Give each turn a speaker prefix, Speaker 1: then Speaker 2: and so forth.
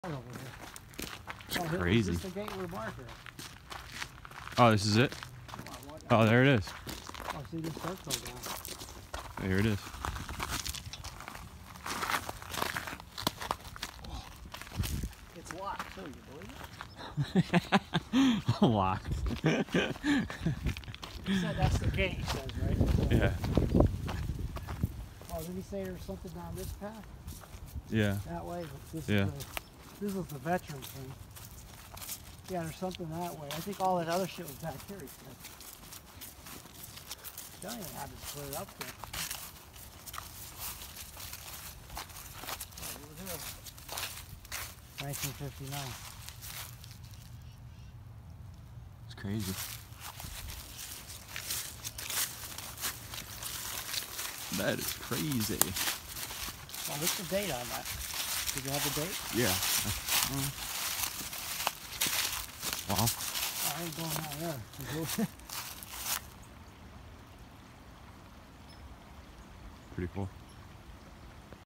Speaker 1: It's crazy.
Speaker 2: This is the gateway marker.
Speaker 1: Oh, this is it? Oh, there it is.
Speaker 2: Oh, see this circle down.
Speaker 1: There it is.
Speaker 2: It's locked too, you believe it?
Speaker 1: Locked.
Speaker 2: He said that's the gate, he says, right?
Speaker 1: Yeah.
Speaker 2: Oh, did he say there's something down this path?
Speaker 1: Yeah.
Speaker 2: That way? But
Speaker 1: Yeah.
Speaker 2: This is the veteran thing. Yeah, there's something that way. I think all that other shit was back here, he said. Don't even have to split it up there. Over here. 1959.
Speaker 1: It's crazy. That is crazy.
Speaker 2: Oh, what's the date on that? Did you have the date?
Speaker 1: Yeah. Wow.
Speaker 2: Oh, I ain't going down there.
Speaker 1: Pretty cool.